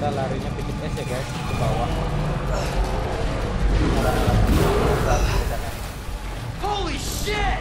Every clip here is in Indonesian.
kita larinya bikin es ya guys ke bawah. Holy shit!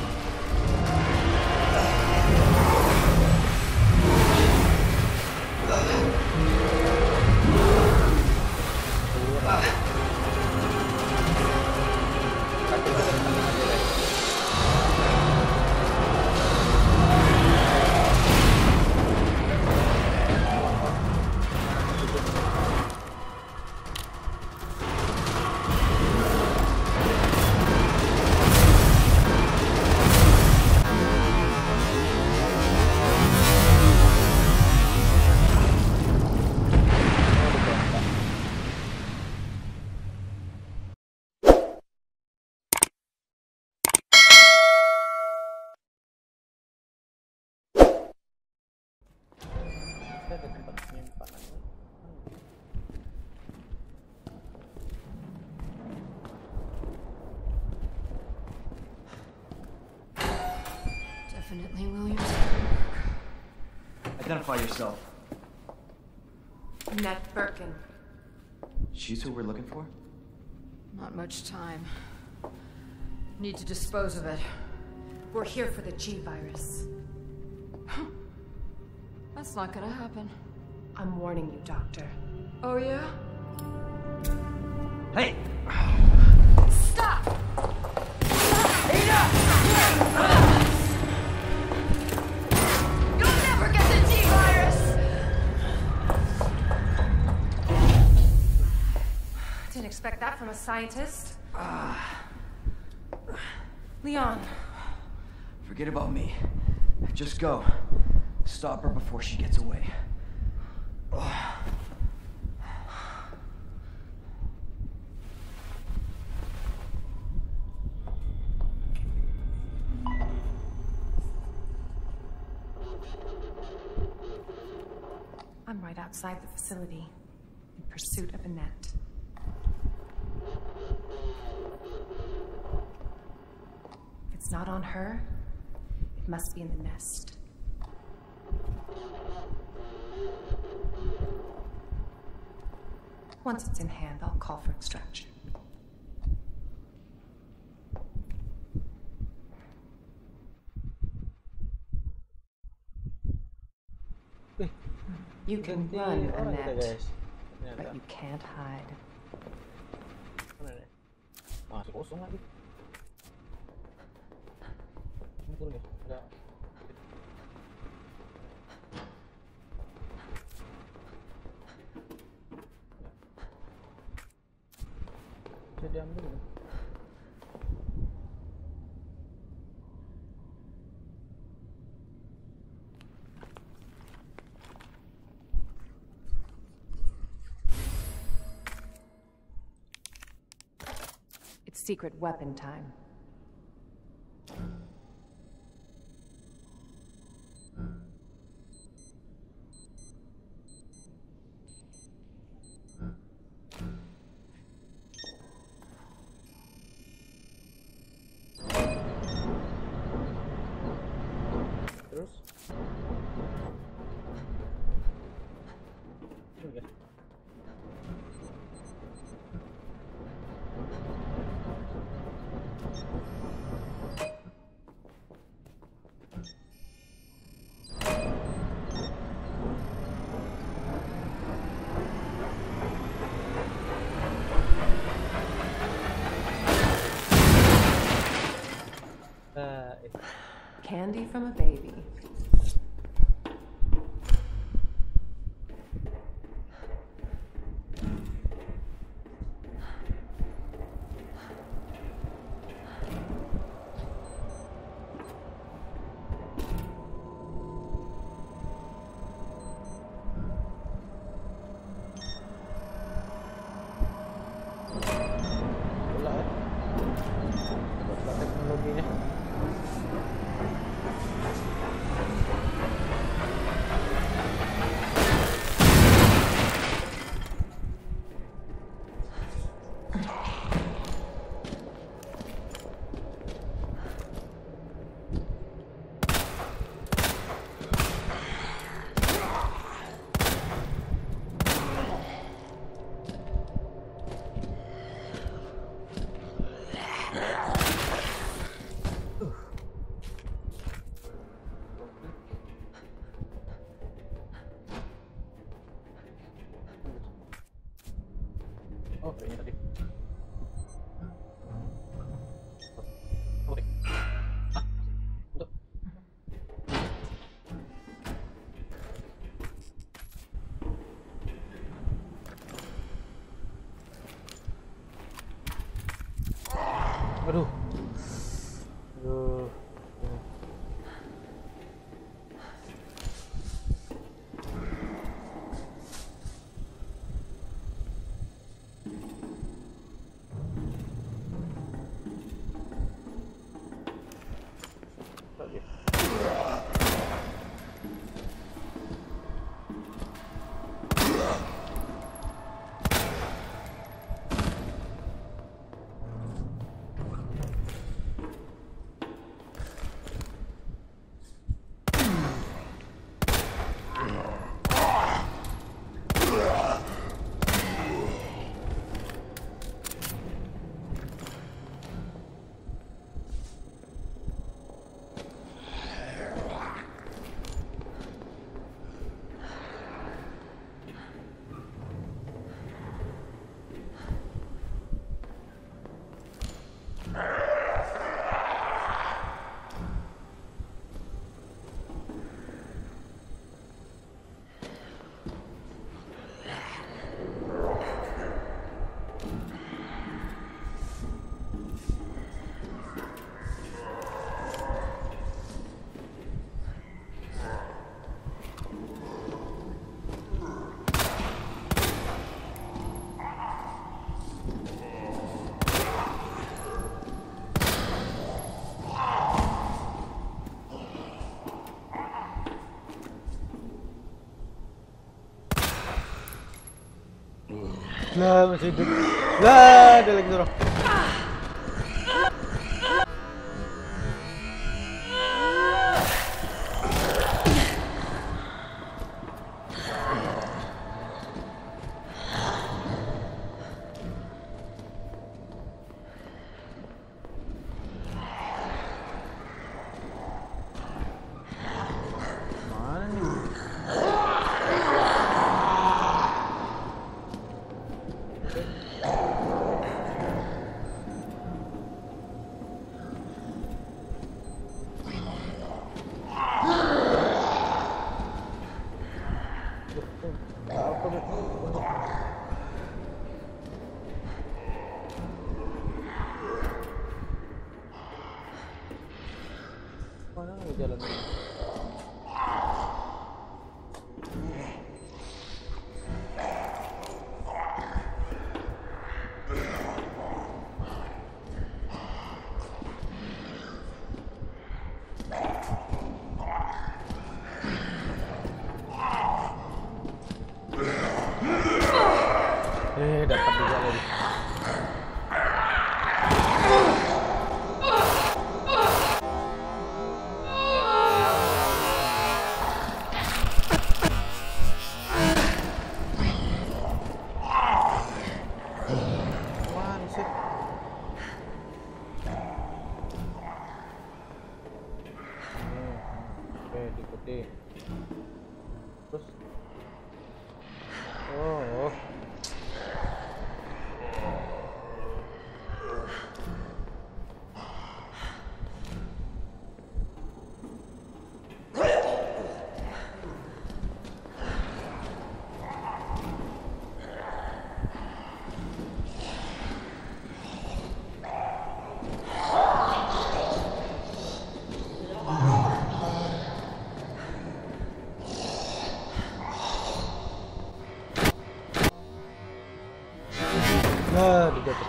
Ada tempat penyimpanan. Definitely Williams. Identify yourself. Annette Birkin. She's who we're looking for? Not much time. Need to dispose of it. We're here for the G virus. That's not gonna happen. I'm warning you, Doctor. Oh yeah? Hey! Stop! You'll never get the G virus! Didn't expect that from a scientist. Leon, Forget about me. Just go. Stop her before she gets away. I'm right outside the facility, in pursuit of Annette. If it's not on her, it must be in the nest. Once it's in hand, I'll call for extraction. You can Ganti run, orang kita Annette, guys. Ternyata. but you can't hide. Mana nih? Masih kosong lagi. Ini turun ya? Ada. Bisa diambil nggak? It's secret weapon time. Terus? Ini guys. Candy from a baby. Bola ya. Hebat teknologinya. kayaknya tadi. Oke. Ah, untuk. Aduh. Aduh. Lagi. Lah masih hidup. Lah ada lagi suruh. Mana nih? Apa betul? Mana lagi jalan? Dapat juga lagi. Mana sih? Oke, diikuti. Terus. Oh. Nah, dijatuh.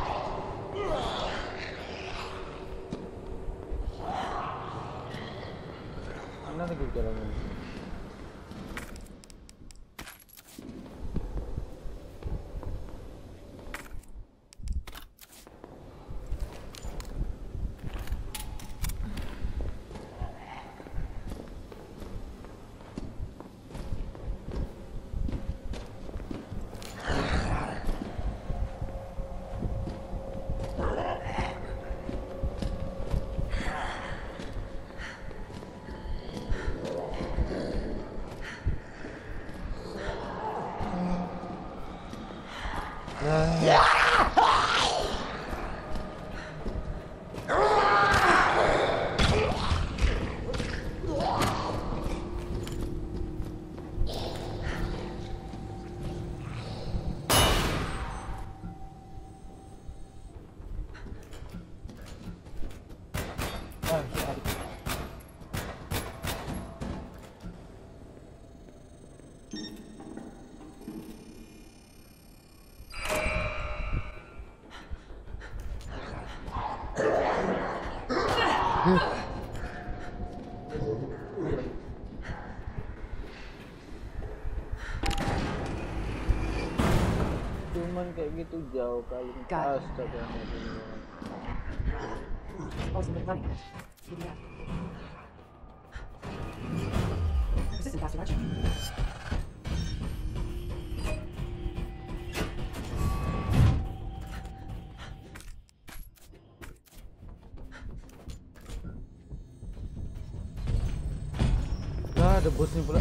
Mana lagi jalannya? Nah. jauh kali. Got it. Astaga. Wasn't been running it. PDF. Persistent faster marching. Lah, ada bosnya pula.